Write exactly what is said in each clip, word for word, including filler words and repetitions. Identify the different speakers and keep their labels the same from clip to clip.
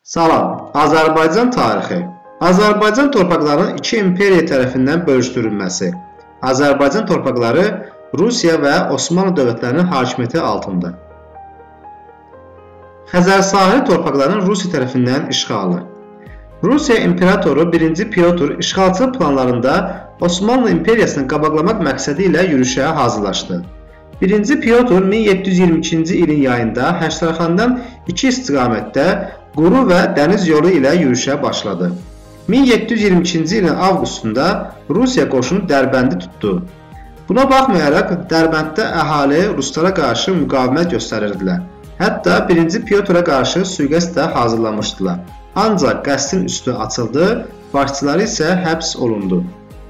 Speaker 1: Salam, Azərbaycan tarixi. Azərbaycan torpaqlarının iki imperiya tərəfindən bölüşdürülməsi. Azərbaycan torpaqları Rusiya və Osmanlı dövlətlərinin hakimiyyəti altında. Xəzər sahili torpaqlarının Rusiya tərəfindən işğalı. Rusiya imperatoru birinci Pyotr işğalçılıq planlarında Osmanlı imperiyasını qabaqlamaq məqsədi ilə yürüşə hazırlaşdı. birinci Pyotr min yeddi yüz iyirmi ikinci ilin yayında Həştərxandan iki istiqamətdə quru və dəniz yolu ilə yürüşə başladı. min yeddi yüz iyirmi ikinci ilin avqustunda Rusiya qoşunu Dərbəndi tutdu. Buna baxmayaraq Dərbənddə əhali ruslara qarşı müqavimət göstərirdilər. Hətta birinci Pyotra qarşı sui-qəsd də hazırlamışdılar. Ancaq qəsdin üstü açıldı, başçıları isə həbs olundu.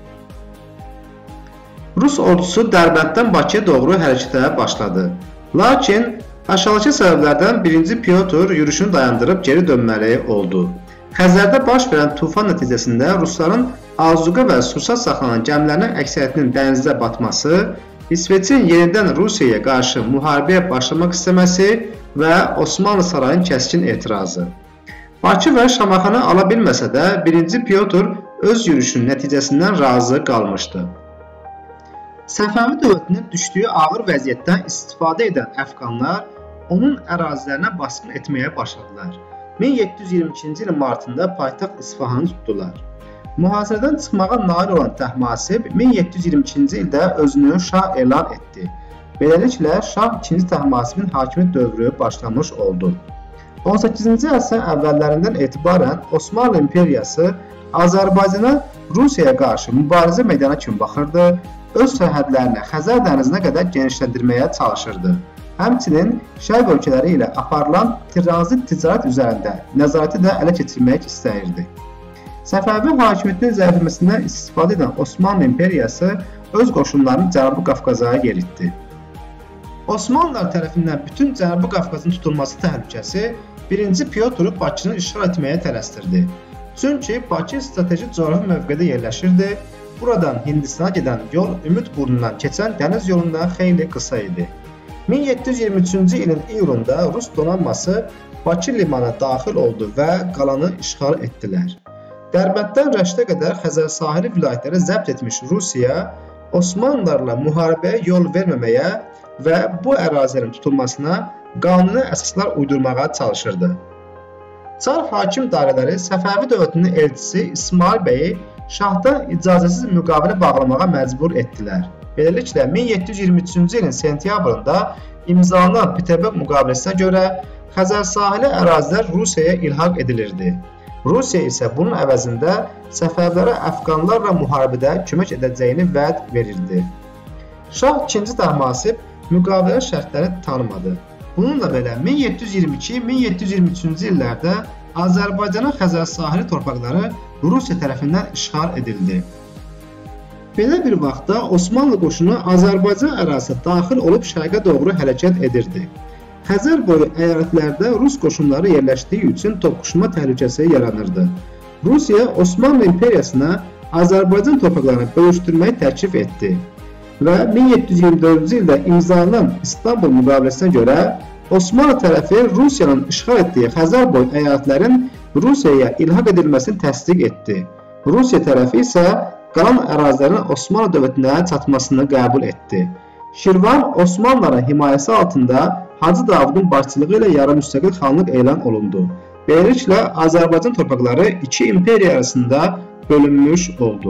Speaker 1: Rus ordusu Dərbənddən Bakıya doğru hərəkətə başladı. Lakin aşağıdakı səbəblərdən birinci Pyotr yürüşünü dayandırıb geri dönməli oldu. Xəzərdə baş verən tufan nəticəsində Rusların azuqa və sursat saxlanan gəmilərinin əksəriyyətinin dənizdə batması, İsveçin yenidən Rusiyaya qarşı müharibəyə başlamaq istəməsi və Osmanlı sarayının kəskin etirazı. Bakı və Şamaxanı ala bilməsə də birinci Pyotr öz yürüşünün nəticəsindən razı qalmışdı. Səfəvi dövlətinin düşdüyü ağır vəziyyətdən istifadə edən əfqanlar onun ərazilərinə basqın etməyə başladılar. min yeddi yüz iyirmi ikinci ilin martında paytaxt İsfahanı tutdular. Mühasirədən çıxmağa nail olan Təhmasib min yeddi yüz iyirmi ikinci ildə özünü şah elan etdi. Beləliklə, Şah ikinci Təhmasibin hakimiyyət dövrü başlamış oldu. on səkkizinci əsrin əvvəllərindən etibarən Osmanlı imperiyası Azərbaycana Rusiyaya qarşı mübarizə meydana kimi baxırdı, öz sərhədlərini Xəzər dənizinə qədər genişləndirməyə çalışırdı. Həmçinin Şərq ölkələri ilə aparılan tranzit ticarət üzərində nəzarəti də ələ keçirmək istəyirdi. Səfəvi hakimiyyətinin zəifləməsindən istifadə edən Osmanlı imperiyası öz qoşunlarını Cənubi Qafqaza yeritdi. Osmanlılar tərəfindən bütün Cənubi Qafqazın tutulması təhlükəsi birinci Pyotru Bakını işğal etməyə tələsdirdi. Çünki Bakı strateji coğrafi mövqedə yerləşirdi. Buradan Hindistana gedən yol Ümid burnundan keçən dəniz yolundan xeyli qısa idi. min yeddi yüz iyirmi üçüncü ilin iyulunda Rus donanması Bakı limanına daxil oldu və qalanı işğal etdilər. Dərbənddən Rəşdə qədər Xəzər sahili vilayətləri zəbt etmiş Rusiya Osmanlılarla müharibəyə yol verməməyə və bu ərazilərin tutulmasına qanuni əsaslar uydurmağa çalışırdı. Çar hakim dairələri Səfəvi dövlətinin elçisi İsmail bəyi şahdan icazəsiz müqavilə bağlamağa məcbur etdilər. Beləliklə, min yeddi yüz iyirmi üçüncü ilin sentyabrında imzalanan Peterburq müqaviləsinə görə Xəzər sahili ərazilər Rusiyaya ilhaq edilirdi. Rusiya isə bunun əvəzində Səfəvlərə əfqanlarla müharibədə kömək edəcəyini vəd verirdi. Şah ikinci Təhmasib müqavilə şərtlərini tanımadı. Bununla belə min yeddi yüz iyirmi iki min yeddi yüz iyirmi üçüncü illərdə Azərbaycanın Xəzər sahili torpaqları Rusiya tərəfindən işğal edildi. Belə bir vaxtda Osmanlı qoşunu Azərbaycan ərazisinə daxil olub şərqə doğru hərəkət edirdi. Xəzər boyu əyalətlərdə Rus qoşunları yerləşdiyi üçün toqquşma təhlükəsi yaranırdı. Rusiya Osmanlı imperiyasına Azərbaycan torpaqlarını bölüşdürməyi təklif etdi və min yeddi yüz iyirmi dördüncü ildə imzalanan İstanbul müqaviləsinə görə Osmanlı tərəfi Rusiyanın işğal etdiyi Xəzər boyu əyalətlərin Rusiyaya ilhaq edilməsini təsdiq etdi. Rusiya tərəfi isə qalan ərazilərin Osmanlı dövlətinə çatmasını qəbul etdi. Şirvan Osmanlıların himayəsi altında Hacı Davudun başçılığı ilə yarı müstəqil xanlıq elan olundu. Beləliklə, Azərbaycan torpaqları iki imperiya arasında bölünmüş oldu.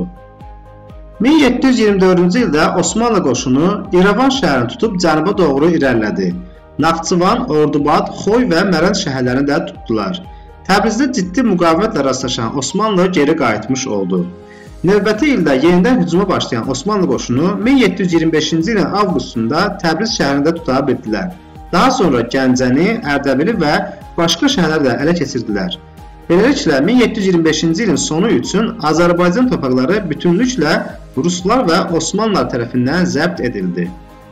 Speaker 1: min yeddi yüz iyirmi dördüncü ildə Osmanlı qoşunu İrəvan şəhərini tutub cənuba doğru irəlilədi. Naxçıvan, Ordubad, Xoy və Mərənd şəhərlərini də tutdular. Təbrizdə ciddi müqavimətlə rastlaşan Osmanlı geri qayıtmış oldu. Növbəti ildə yenidən hücuma başlayan Osmanlı qoşunu min yeddi yüz iyirmi beşinci ilin avqustunda Təbriz şəhərində tuta bildilər. Daha sonra Gəncəni, Ərdəbili və başqa şəhərləri də ələ keçirdilər. Beləliklə, min yeddi yüz iyirmi beşinci ilin sonu üçün Azərbaycan torpaqları bütünlüklə Ruslar və Osmanlılar tərəfindən zəbt edildi.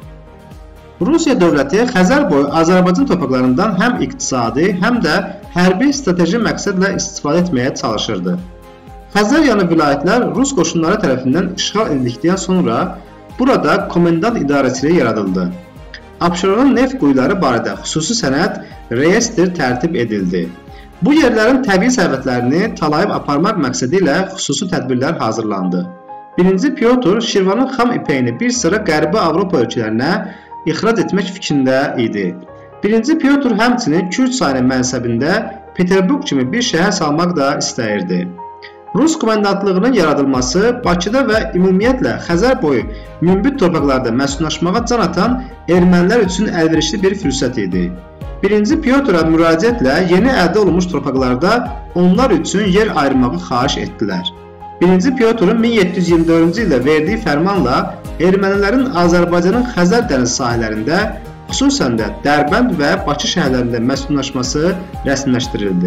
Speaker 1: Rusiya dövləti Xəzər boyu Azərbaycan torpaqlarından həm iqtisadi, həm də hərbi strateji məqsədlə istifadə etməyə çalışırdı. Xəzər yanı vilayətlər Rus qoşunları tərəfindən işğal edildikdən sonra burada komendant idarəçiliyi yaradıldı. Abşeronun neft quyuları barədə xüsusi sənəd reyestr tərtib edildi. Bu yerlərin təbii sərvətlərini talayıb aparmaq məqsədi ilə xüsusi tədbirlər hazırlandı. birinci Pyotr Şirvanın xam ipəyini bir sıra Qərbi Avropa ölkələrinə ixrac etmək fikrində idi. birinci Pyotr həmçinin Kür çayının mənsəbində Peterburq kimi bir şəhər salmaq da istəyirdi. Rus komandantlığının yaradılması Bakıda və ümumiyyətlə Xəzər boyu münbit torpaqlarda məskunlaşmağa can atan ermənilər üçün əlverişli bir fürsət idi. birinci Pyotra müraciətlə yeni əldə olunmuş torpaqlarda onlar üçün yer ayırmağı xahiş etdilər. birinci Pyotrun min yeddi yüz iyirmi dördüncü ildə verdiyi fərmanla ermənilərin Azərbaycanın Xəzər dəniz sahələrində, xüsusən də Dərbənd və Bakı şəhərlərində məskunlaşması rəsmiləşdirildi.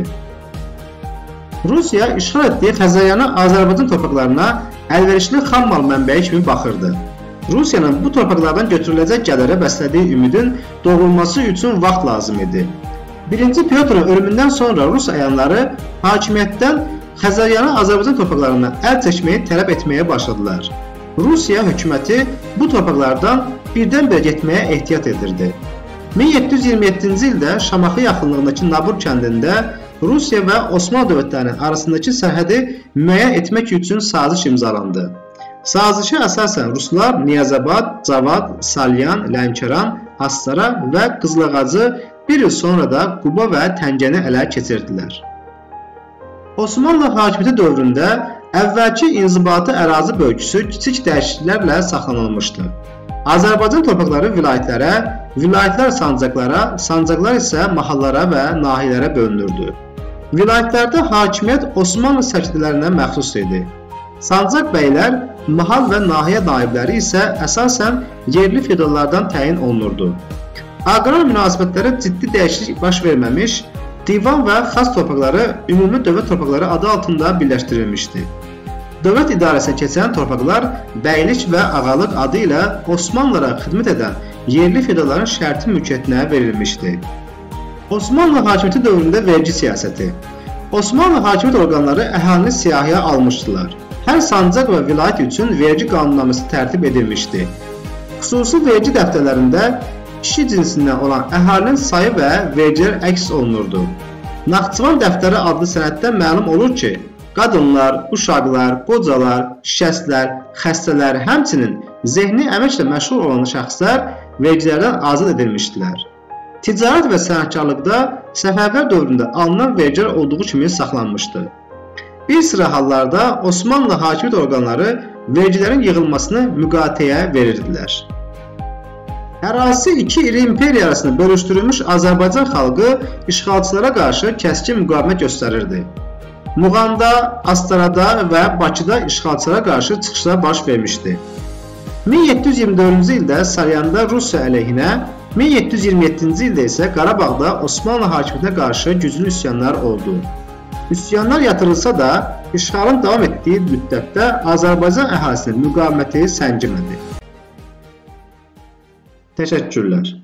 Speaker 1: Rusiya işğal etdiyi Xəzəryanı Azərbaycan torpaqlarına əlverişli xam mal mənbəyi kimi baxırdı. Rusiyanın bu torpaqlardan götürüləcək gəlirə bəslədiyi ümidin doğrulması üçün vaxt lazım idi. birinci Pyotrun ölümündən sonra Rus əyanları hakimiyyətdən Xəzəryanı Azərbaycan torpaqlarına əl çəkməyi tələb etməyə başladılar. Rusiya hökuməti bu torpaqlardan birdən-birə getməyə ehtiyat edirdi. min yeddi yüz iyirmi yeddinci ildə Şamaxı yaxınlığındakı Nabur kəndində Rusiya və Osmanlı dövlətlərinin arasındakı sərhədi müəyyən etmək üçün saziş imzalandı. Sazişə əsasən Ruslar Niyazabad, Cavad, Salyan, Lənkəran, Astara və Qızılağacı bir il sonra da Quba və Təngəni ələ keçirdilər. Osmanlı hakimiyyəti dövründə əvvəlki inzibati ərazi bölgüsü kiçik dəyişikliklərlə saxlanılmışdı. Azərbaycan torpaqları vilayətlərə, vilayətlər sancaqlara, sancaqlar isə mahallara və nahiyələrə bölünürdü. Vilayətlərdə hakimiyyət Osmanlı sərdələrinə məxsus idi. Sancaq bəylər, mahal və nahiyə naibləri isə əsasən yerli feodallardan təyin olunurdu. Aqrar münasibətlərə ciddi dəyişiklik baş verməmiş, divan və xas torpaqları ümumi dövlət torpaqları adı altında birləşdirilmişdi. Dövlət idarəsinə keçən torpaqlar bəylik və ağalıq adı ilə Osmanlılara xidmət edən yerli feodalların şərti mülkiyyətinə verilmişdi. Osmanlı hakimiyyəti dövründə vergi siyasəti. Osmanlı hakimiyyət orqanları əhalini siyahıya almışdılar. Hər sancaq və vilayət üçün vergi qanunnaməsi tərtib edilmişdi. Xüsusi vergi dəftərlərində kişi cinsindən olan əhalinin sayı və vergilər əks olunurdu. Naxçıvan dəftəri adlı sənəddən məlum olur ki, qadınlar, uşaqlar, qocalar, şikəstlər, xəstələr, həmçinin zehni əməklə məşğul olan şəxslər vergilərdən azad edilmişdilər. Ticarət və sənətkarlıqda Səfəvilər dövründə alınan vergilər olduğu kimi saxlanmışdı. Bir sıra hallarda Osmanlı hakimiyyət orqanları vergilərin yığılmasını müqaviləyə verirdilər. Ərazisi iki iri imperiya arasında bölüşdürülmüş Azərbaycan xalqı işğalçılara qarşı kəskin müqavimət göstərirdi. Muğanda, Astarada və Bakıda işğalçılara qarşı çıxışlar baş vermişdi. min yeddi yüz iyirmi dördüncü ildə Salyanda Rusiya əleyhinə, min yeddi yüz iyirmi yeddinci ildə isə Qarabağda Osmanlı hakimiyyətinə qarşı güclü üsyanlar oldu. Üsyanlar yatırılsa da, işğalın davam etdiyi müddətdə Azərbaycan əhalisinin müqaviməti səngimədi. Təşəkkürlər.